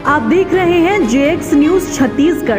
आप देख रहे हैं जेएक्स न्यूज छत्तीसगढ़।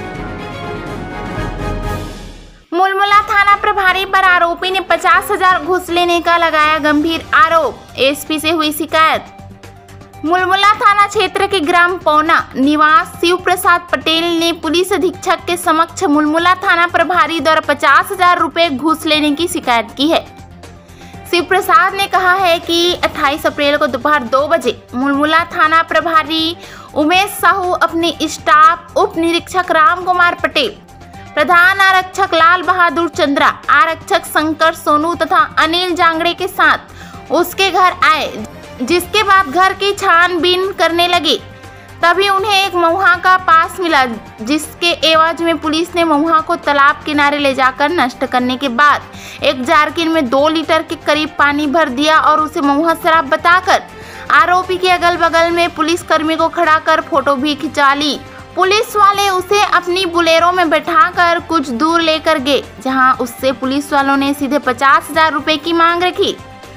मुलमुला थाना प्रभारी पर आरोपी ने 50,000 घूस लेने का लगाया गंभीर आरोप। एसपी से हुई शिकायत। मुलमुला थाना क्षेत्र के ग्राम पौना निवास शिव प्रसाद पटेल ने पुलिस अधीक्षक के समक्ष मुलमुला थाना प्रभारी द्वारा 50,000 रुपए घूस लेने की शिकायत की है। शिव प्रसाद ने कहा है कि 28 अप्रैल को दोपहर 2 बजे मुलमुला थाना प्रभारी उमेश साहू अपने स्टाफ उप निरीक्षक राम कुमार पटेल, प्रधान आरक्षक लाल बहादुर चंद्रा, आरक्षक शंकर सोनू तथा अनिल जांगड़े के साथ उसके घर आए, जिसके बाद घर की छानबीन करने लगे। तभी उन्हें एक महुआ का पास मिला, जिसके एवज में पुलिस ने महुआ को तालाब किनारे ले जाकर नष्ट करने के बाद एक जारकिन में 2 लीटर के करीब पानी भर दिया और उसे महुआ शराब बताकर आरोपी के अगल बगल में पुलिस कर्मी को खड़ा कर फोटो भी खिंचा ली। पुलिस वाले उसे अपनी बुलेरो में बैठाकर कुछ दूर लेकर गए, जहां उससे पुलिस वालों ने सीधे 50,000 रुपए की मांग रखी।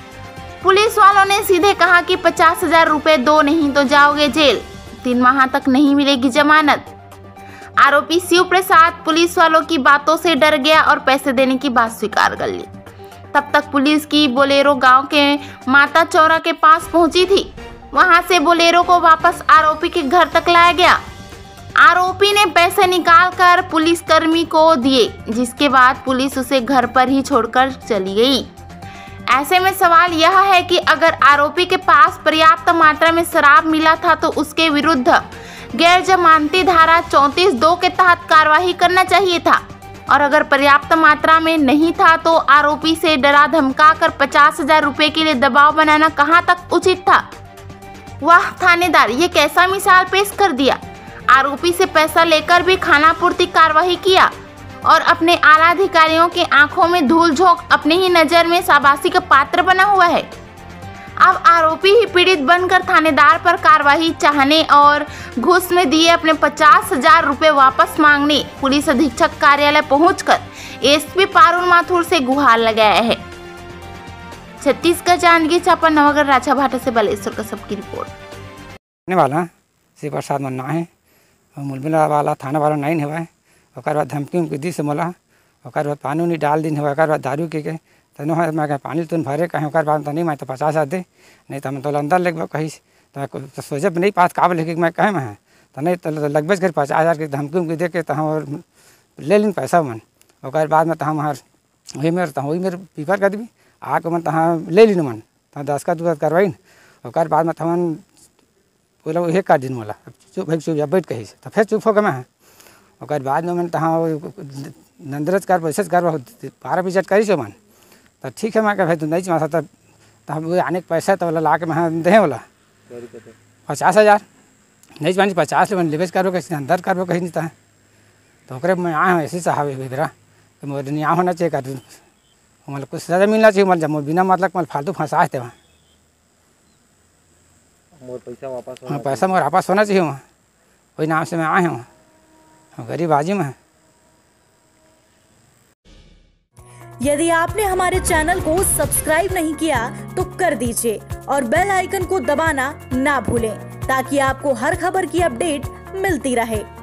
पुलिस वालों ने सीधे कहा कि 50,000 रुपए दो, नहीं तो जाओगे जेल, 3 माह तक नहीं मिलेगी जमानत। आरोपी शिव प्रसाद पुलिस वालों की बातों से डर गया और पैसे देने की बात स्वीकार कर ली। तब तक पुलिस की बोलेरो गांव के माता चौरा के पास पहुंची थी। वहां से बोलेरो को वापस आरोपी के घर तक लाया गया। आरोपी ने पैसे निकालकर पुलिसकर्मी को दिए, जिसके बाद पुलिस उसे घर पर ही छोड़कर चली गई। ऐसे में सवाल यह है कि अगर आरोपी के पास पर्याप्त मात्रा में शराब मिला था तो उसके विरुद्ध गैर जमानती धारा 34(2) के तहत कार्रवाई करना चाहिए था, और अगर पर्याप्त मात्रा में नहीं था तो आरोपी से डरा धमका कर 50,000 रुपए के लिए दबाव बनाना कहां तक उचित था। वाह थानेदार, ये कैसा मिसाल पेश कर दिया। आरोपी से पैसा लेकर भी खानापूर्ति कार्रवाई किया और अपने आला अधिकारियों के आंखों में धूल झोंक अपने ही नजर में शाबाशी का पात्र बना हुआ है। अब आरोपी ही पीड़ित बनकर थानेदार पर कार्रवाई चाहने और घूस में दिए अपने 50,000 रुपए वापस मांगने पुलिस अधीक्षक कार्यालय पहुंचकर एसपी पारुल माथुर से गुहार लगाया है। छत्तीसगढ़ जांजगीर चांपा नवागढ़ राजा भाटा से बालेश्वर कश्यप की रिपोर्ट। वाला शिव प्रसाद मन्ना है, मुलमुला वाला थाना वाला नहीं है। ओकर बाद धमकी उमकी दी से मोला, ओकर बाद पानी उनी डाल दिन है, ओकर बाद दारू के तनो है मैं पानी तुम भरे कहीं, ओकर बाद नहीं मैं तो 50,000 दे, नहीं तो हम तो अंदर लग कहीं तो सोचब नहीं पास काबल लेके मैं कहे मैं तो नहीं तो लगभग कर 50,000 की धमकी उमकी दे के तो हम ले लीन पैसा मन। ओकर बाद में तो हम वही मेरे पीपर कर दी आके मन तहाँ ले लीन मन तो 10 का 2 करवाई। ओकर बाद में तमन बोला वही कर दिन मोला चुप भाई चुप बैठ कहीं तो फिर चुप हो गए मैं। ओकर बाद में मन तहाँ नंदरज कर पैसे कर 12 पिचट करी छो मन तो ठीक है। मैं भाई तू नहीं चाहता तब हम आने के पैसा तो ला के मैं दे बोला 50,000 नहीं चाहे 50 ले लिवेज करो कैसे अंदर करो कहीं नहीं तो ओकरे मैं आया हूँ ऐसे साहब बेरा तो मोर नहीं होना चाहिए कर मतलब कुछ सजा मिलना चाहिए मतलब जब बिना मतलब मतलब फालतू फंसा थे वहाँ पैसा मोर वापस होना चाहिए वहाँ, वही नाम से मैं आया हूँ गरीब आजी में। यदि आपने हमारे चैनल को सब्सक्राइब नहीं किया तो कर दीजिए और बेल आइकन को दबाना ना भूलें, ताकि आपको हर खबर की अपडेट मिलती रहे।